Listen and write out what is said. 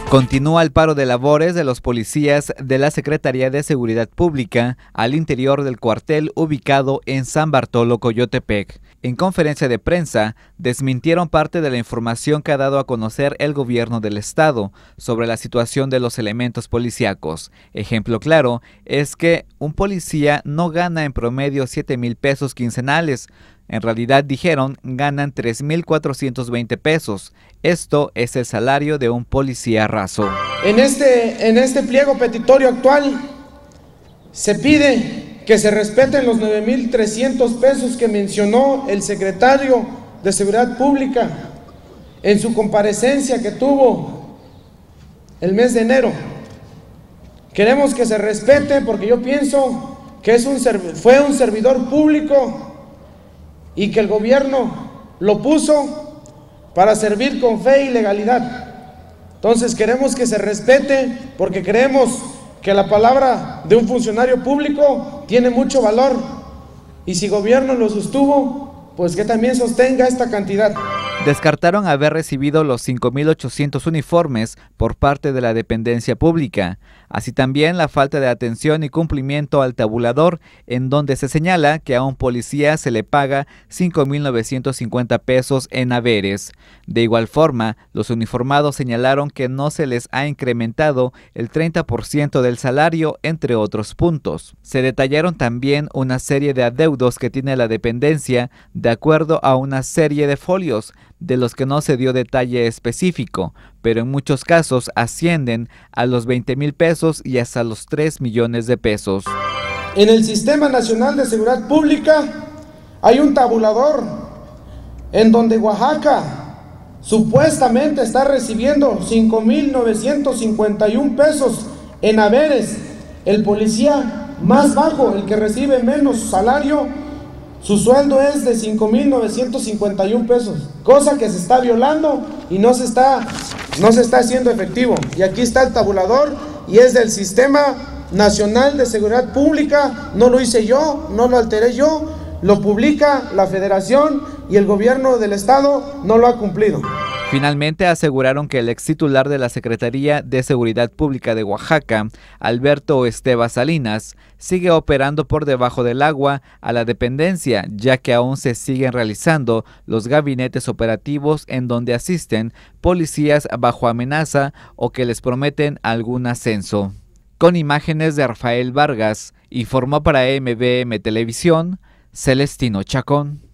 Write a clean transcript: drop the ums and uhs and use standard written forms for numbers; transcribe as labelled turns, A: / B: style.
A: Continúa el paro de labores de los policías de la Secretaría de Seguridad Pública al interior del cuartel ubicado en San Bartolo, Coyotepec. En conferencia de prensa, desmintieron parte de la información que ha dado a conocer el gobierno del estado sobre la situación de los elementos policíacos. Ejemplo claro es que un policía no gana en promedio 7,000 pesos quincenales. En realidad, dijeron, ganan 3,420 pesos. Esto es el salario de un policía raso.
B: En este pliego petitorio actual se pide que se respeten los 9,300 pesos que mencionó el secretario de Seguridad Pública en su comparecencia que tuvo el mes de enero. Queremos que se respete porque yo pienso que fue un servidor público y que el gobierno lo puso para servir con fe y legalidad. Entonces queremos que se respete porque creemos que la palabra de un funcionario público tiene mucho valor y si gobierno lo sostuvo, pues que también sostenga esta cantidad.
A: Descartaron haber recibido los 5,800 uniformes por parte de la dependencia pública, así también la falta de atención y cumplimiento al tabulador, en donde se señala que a un policía se le paga 5,950 pesos en haberes. De igual forma, los uniformados señalaron que no se les ha incrementado el 30% del salario, entre otros puntos. Se detallaron también una serie de adeudos que tiene la dependencia de acuerdo a una serie de folios, de los que no se dio detalle específico, pero en muchos casos ascienden a los 20,000 pesos y hasta los 3 millones de pesos.
B: En el Sistema Nacional de Seguridad Pública hay un tabulador en donde Oaxaca supuestamente está recibiendo 5,951 pesos en haberes. El policía más bajo, el que recibe menos salario, su sueldo es de 5,951 pesos, cosa que se está violando y no se está haciendo efectivo. Y aquí está el tabulador y es del Sistema Nacional de Seguridad Pública, no lo hice yo, no lo alteré yo, lo publica la Federación y el gobierno del estado no lo ha cumplido.
A: Finalmente aseguraron que el ex titular de la Secretaría de Seguridad Pública de Oaxaca, Alberto Esteban Salinas, sigue operando por debajo del agua a la dependencia, ya que aún se siguen realizando los gabinetes operativos en donde asisten policías bajo amenaza o que les prometen algún ascenso. Con imágenes de Rafael Vargas, informó para MBM Televisión, Celestino Chacón.